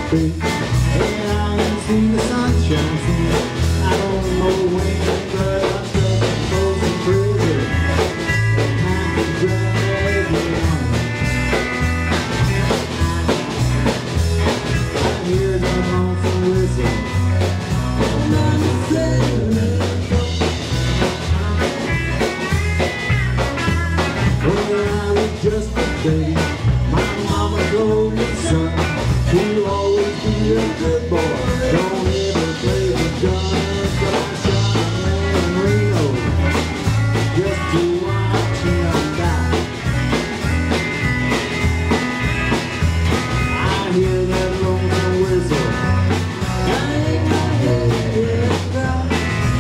be. And I ain't seen the sunshine since I don't know when, but I'm stuck in Folsom prison. And I can drive me home. I hear the lonesome whistle. And I'm saying, when I was just a baby, my mama told me, son, you'll always be a good boy. Don't ever play with guns, but I shot a man in Reno just to watch him die. I hear that lonesome whistle. I ain't my head down.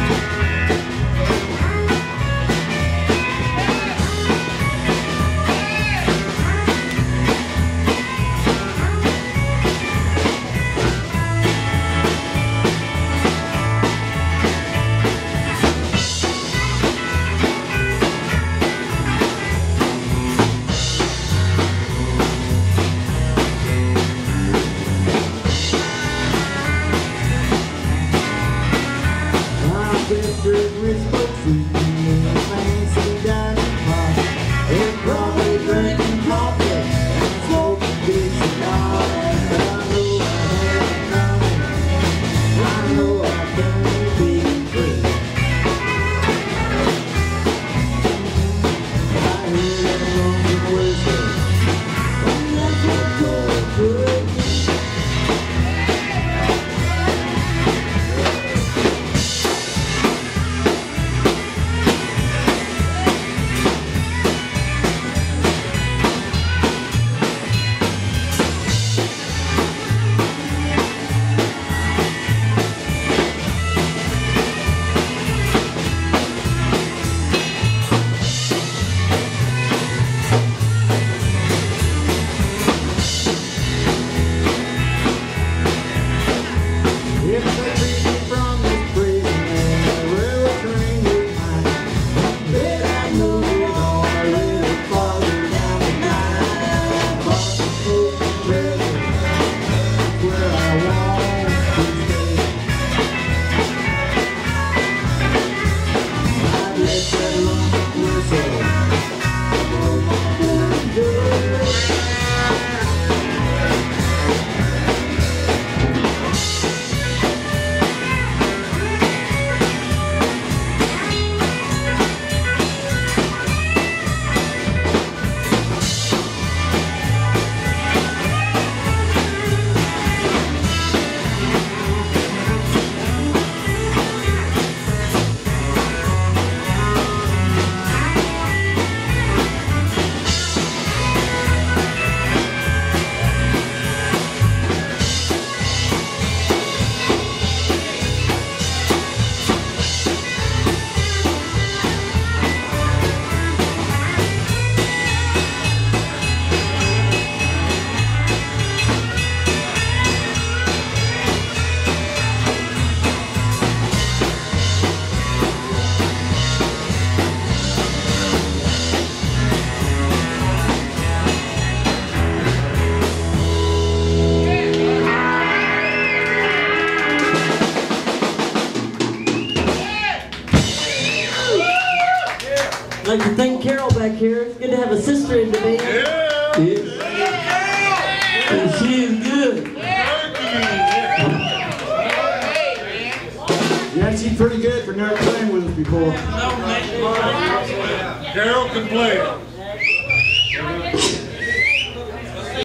I'd like to thank Carol back here. It's good to have a sister in the band. Yeah! Yeah. And she is good. Yeah, she's pretty good for never playing with us before. Carol can play it.